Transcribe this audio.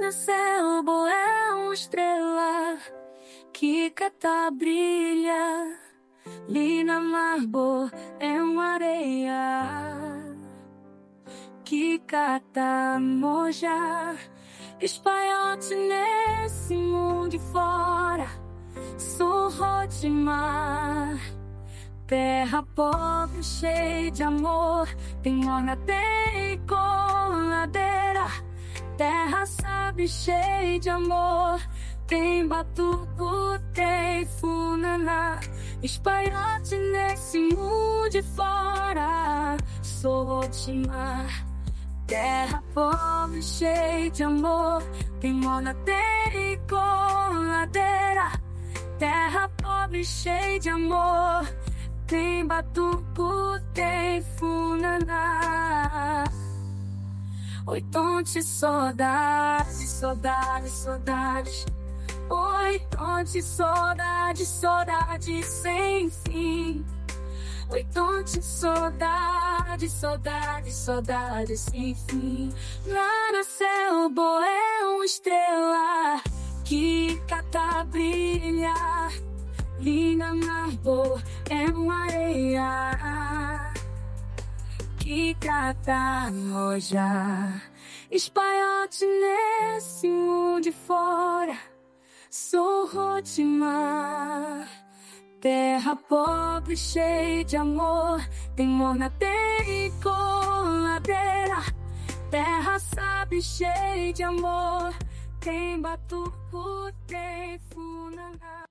no céu, boé, estrela que cata brilha. Lina marbo é uma areia que cata moja. Espanhote nesse mundo fora, surro de mar. Terra pobre, cheia de amor, tem morna, tem coladeira. Terra sabe, cheia de amor, tem batuco, tem funaná. Espanhote nesse mundo fora, surro de mar. Terra pobre, cheia de amor, tem morna, tem coladeira. Terra pobre, cheia de amor, tem batuco, tem funaná. Oi, tonte, saudade, saudade, saudade. Oi, tonte, saudade, saudade sem fim. Oi, tonte, saudade, saudade, saudade sem fim. Lá no céu, boé, estrela que cata brilha. Linda marbo é uma areia que cata roja. Espanhote nesse mundo fora, surro de mar. Terra pobre, cheia de amor, tem morna, tem coladeira. Terra sabe, cheia de amor, tem batuco, tem funaná.